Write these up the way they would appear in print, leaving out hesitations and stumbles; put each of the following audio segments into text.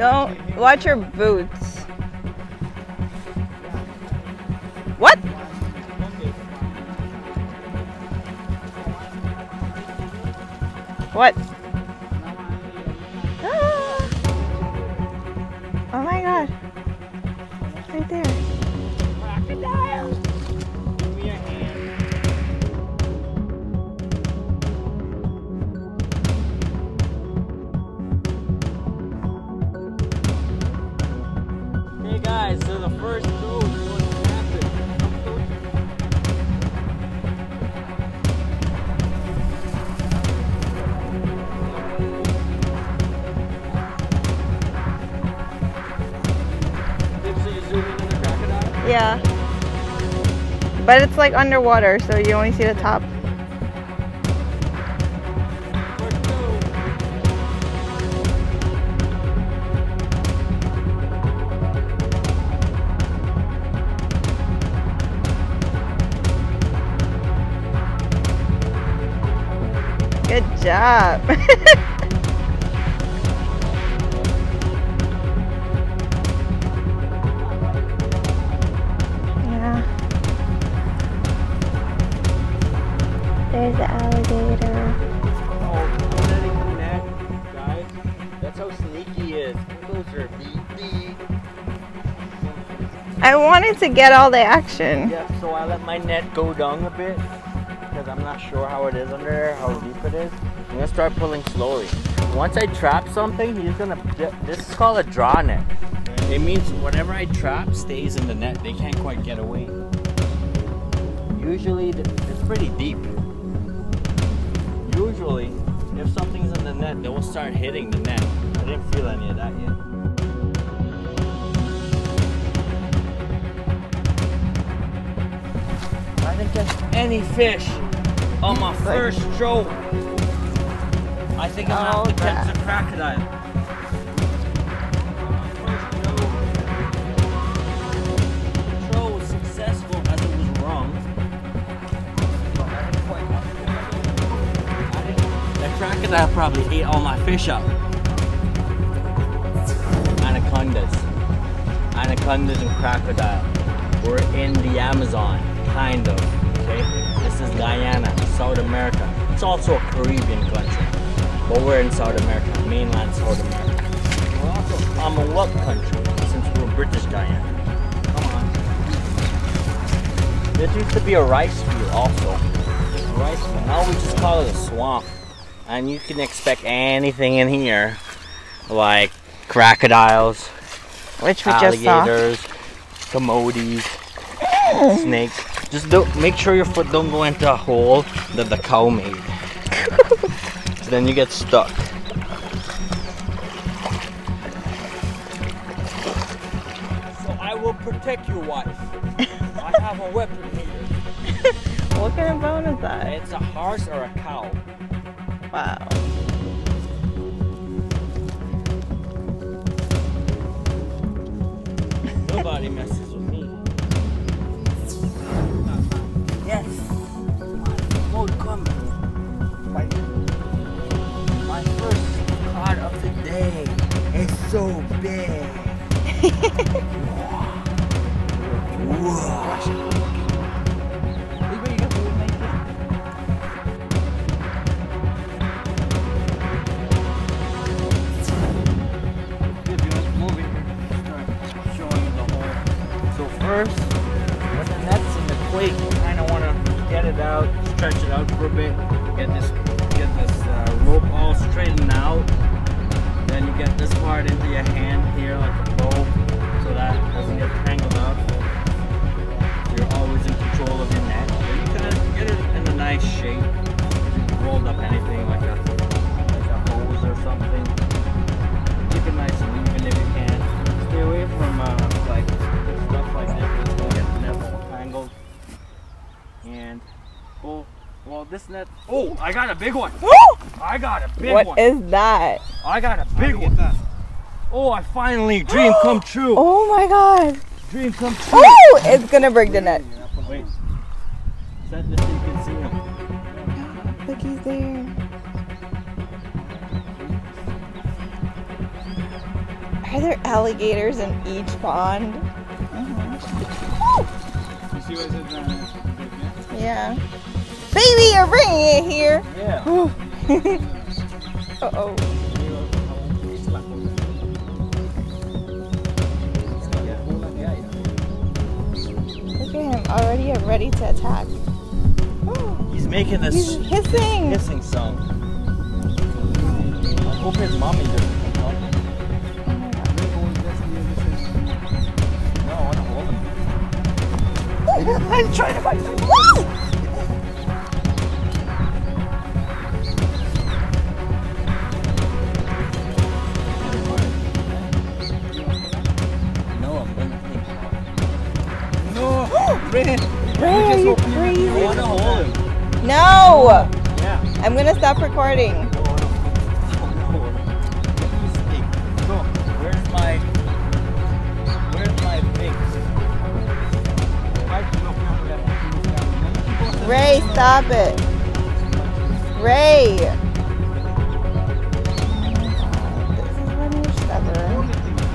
Don't watch your boots. What? What? Ah! Oh my god. Right there. Crocodile! Give me a hand. Hey guys, so the first show is going to happen. So you zoom in on the crocodile? Yeah. But it's like underwater, so you only see the top. Good job. Yeah. There's the alligator. Oh, don't let him connect, guys. That's how sneaky he is. Those are beep. I wanted to get all the action. Yeah, so I let my net go down a bit because I'm not sure how it is under there, how deep it is. I'm gonna start pulling slowly. Once I trap something, he's gonna. This is called a draw net. It means whatever I trap stays in the net. They can't quite get away. Usually, it's pretty deep. Usually, if something's in the net, they will start hitting the net. I didn't feel any of that yet. I didn't catch any fish on my first stroke. I think I'm gonna have to catch a crocodile. The throw was successful as it was wrong. But I didn't quite that crocodile probably ate all my fish up. Anacondas and crocodile. We're in the Amazon, kind of. Okay? This is Guyana, South America. It's also a Caribbean country. But we're in South America, mainland South America. We're also a Commonwealth country, since we're British Guyana. Come on. This used to be a rice field also. Rice field. Now we just call it a swamp. And you can expect anything in here. Like crocodiles, Which we just saw. alligators, commodities, snakes. Just make sure your foot don't go into a hole that the cow made. Then you get stuck. So I will protect your wife. I have a weapon here. What kind of bone is that? It's a horse or a cow. Wow. Nobody messes with me. Yes. Oh, come. My first cod of the day is so big. Whoa. First, when the net's in the quake, you kind of want to get it out, stretch it out for a bit, get this rope all straightened out. Then you get this part into your hand here like a bow, so that doesn't get tangled up. You're always in control of your net. But you kind of get it in a nice shape. You rolled up anything like a hose or something. Keep it nice and even if you can. Stay away from like stuff like this. It's gonna get the net all tangled. And well, this net. Oh, I got a big one. Woo! I got a big one. What is that? I got a big one. Oh, I finally dream come true. Oh my god. Dream come true. Oh, it's gonna break the net. Wait. Set this so you can see him. Look, he's there. Are there alligators in each pond? You see what it says? Yeah. Baby, you're bringing it here. Yeah. Uh-oh. Look at him, already ready to attack. He's making this He's hissing. hissing sound. I hope his mommy doesn't come up. No, I want to hold him. I'm trying to fight him. Ray, are you crazy? I want to hold him. No! Yeah. I'm gonna stop recording. Go. Where's my pig? Ray, stop it. Ray! This is when you're stubborn.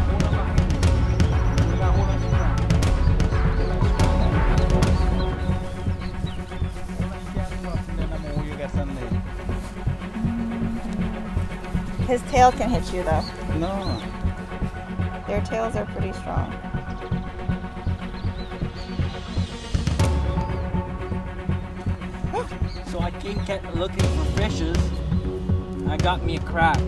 His tail can hit you though. No. Their tails are pretty strong. So I came looking for fishes. I got me a crack.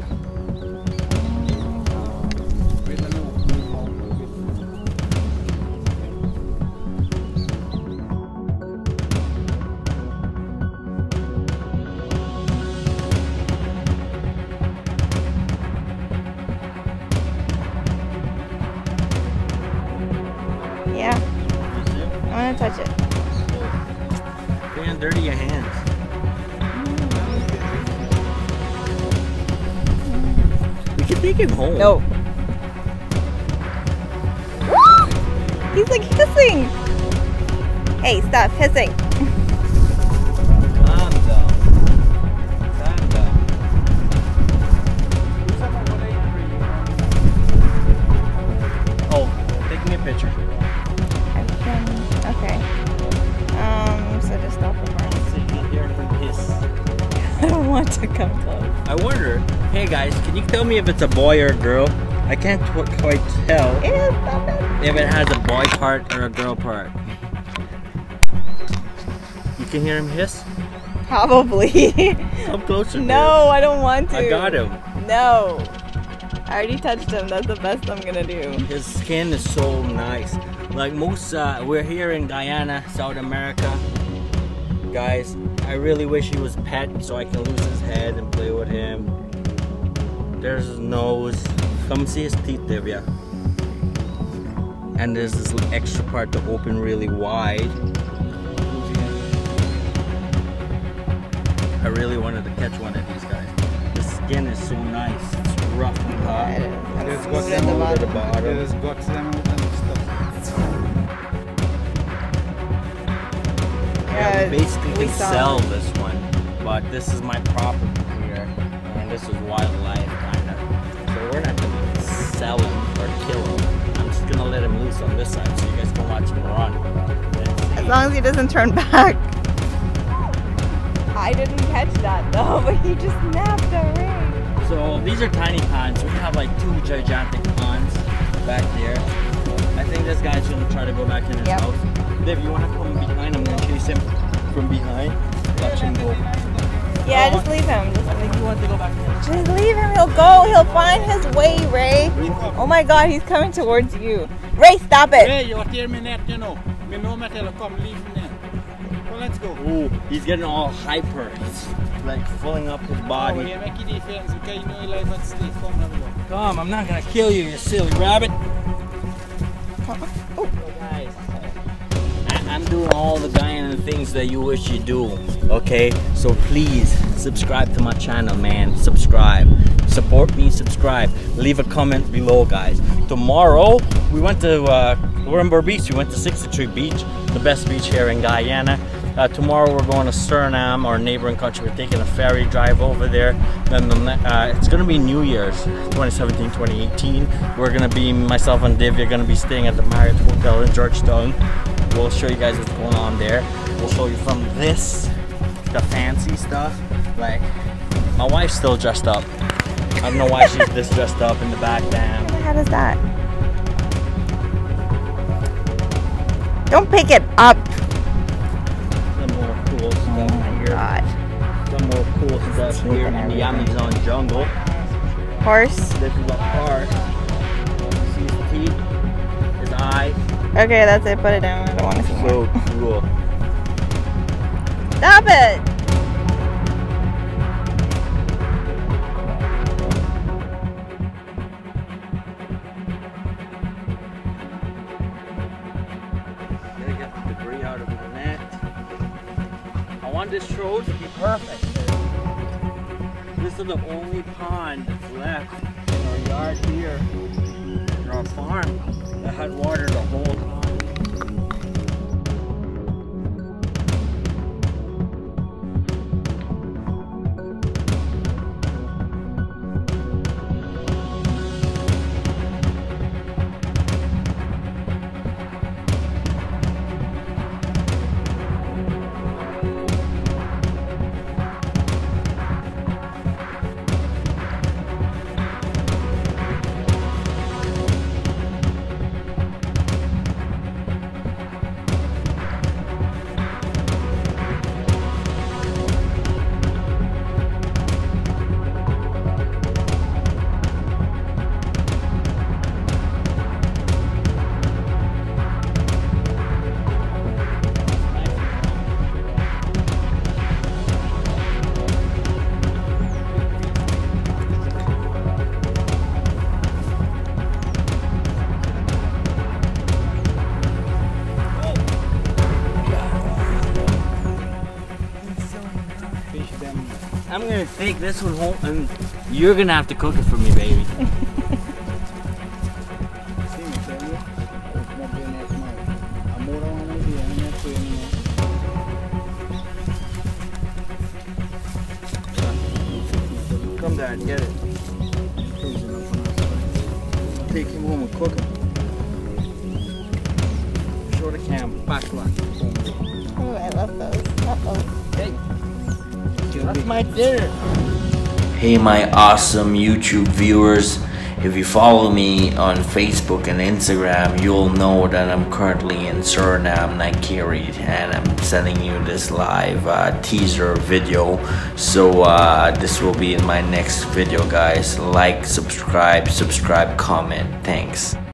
Yeah, I want to touch it. Damn, dirty your hands. We can take him home. No. He's like hissing. Hey, stop hissing. Calm down. Calm down. Oh, take me a picture. Okay. So just stop recording. So you can hear him hiss. I don't want to come close. I wonder, hey guys, can you tell me if it's a boy or a girl? I can't quite tell Ew, stop it. if it has a boy part or a girl part. You can hear him hiss? Probably. Come closer. No, I don't want to. I got him. No. I already touched him. That's the best I'm gonna do. His skin is so nice. Like most, we're here in Guyana, South America. Guys, I really wish he was pet so I can lose his head and play with him. There's his nose. Come see his teeth, Divya. And there's this extra part to open really wide. I really wanted to catch one of these guys. The skin is so nice. It's rough on top. There's Smooth got at the them bottom. bottom. There's got them out and stuff. Yeah, we basically we can saw sell it. this one, but this is my property here, and this is wildlife, kinda. So we're not gonna sell him or kill him. I'm just gonna let him loose on this side so you guys can watch him run. As long as he doesn't turn back. I didn't catch that though, but he just snapped a ring. So these are tiny ponds. We have like 2 gigantic ponds back there. I think this guy shouldn't try to go back in his house. Div, you wanna come behind? I'm gonna chase him from behind. Watch him go. Yeah, just leave him. I think he wants to go back in. Just leave him. He'll go. He'll find his way, Ray. Oh my God, he's coming towards you. Ray, stop it. Hey, you're here, me net, you know. Me know me tell you, come, leave me net. Well, let's go. Ooh, he's getting all hyper. He's like filling up his Oh, body. you make it defense because you know you life at stake. Come, let me go. Come, I'm not gonna kill you, you silly rabbit. Oh. Guys, I'm doing all the Guyana things that you wish you do, okay? So please, subscribe to my channel, man. Subscribe. Support me, subscribe. Leave a comment below, guys. Tomorrow, we're in Berbice. We went to 63 Beach, the best beach here in Guyana. Tomorrow we're going to Suriname, our neighboring country. We're taking a ferry drive over there. Then it's going to be New Year's 2017, 2018. We're going to be, myself and Divya, going to be staying at the Marriott Hotel in Georgetown. We'll show you guys what's going on there. We'll show you from this, the fancy stuff. Like, my wife's still dressed up. I don't know why she's this dressed up in the back, damn. What the hell is that? Don't pick it up. Some more cool stuff here. God. Some more cool stuff here in the Amazon jungle. Horse. This is a horse. See his teeth, his eyes. Okay, that's it. Put it down. I don't want to see more. So cool. Stop it! Gotta get the debris out of the net. I want this show to be perfect. This is the only pond that's left in our yard here, in our farm, that had water the whole time. I'm gonna take this one home and you're gonna have to cook it for me, baby. Come down and get it. Take him home and cook him. Show the cam, back one. Oh, I love those. Uh-oh. Hey. That's my dinner. Hey my awesome YouTube viewers, if you follow me on Facebook and Instagram, you'll know that I'm currently in Suriname, Nigeria, and I'm sending you this live teaser video. So this will be in my next video, guys. Like, subscribe, comment. Thanks.